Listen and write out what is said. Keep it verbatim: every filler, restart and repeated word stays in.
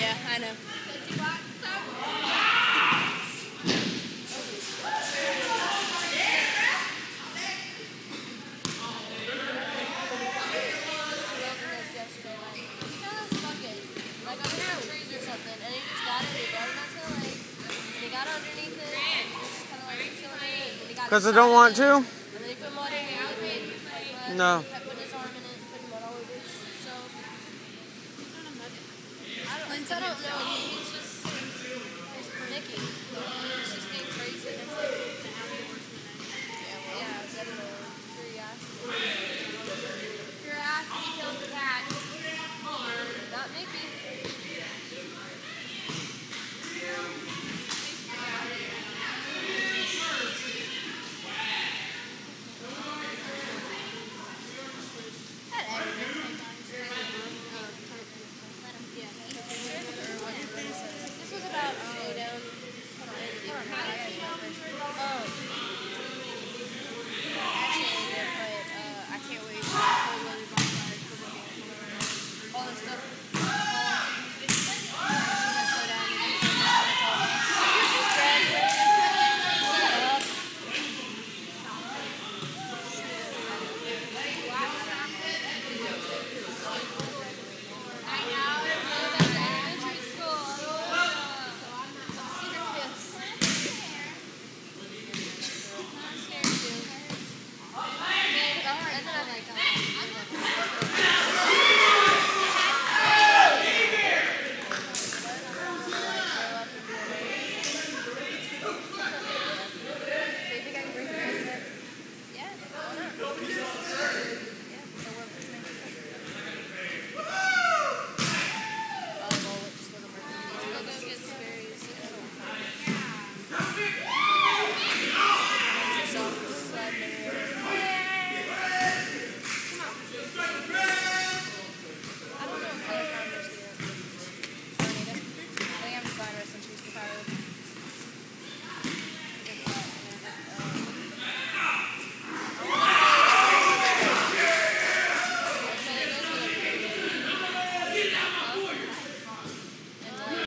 Yeah, I know. Because I don't want to? No. I don't know. He's just Nicky. He's just being crazy. Yeah, definitely. Curiosity. Curiosity killed the cat. Not Nicky.